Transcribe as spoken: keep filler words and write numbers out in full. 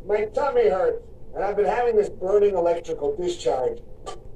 My tummy hurts, and I've been having this burning electrical discharge.